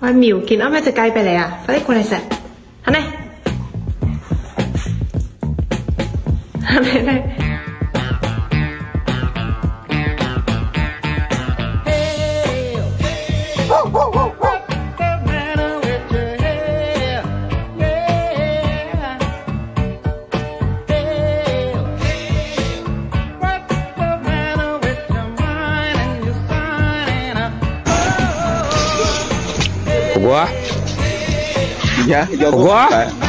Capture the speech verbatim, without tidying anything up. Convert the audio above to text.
開瞄見啱啱隻雞俾你啊！快啲過嚟食，係咪？係咪咧？ Gua? Iya, Gua?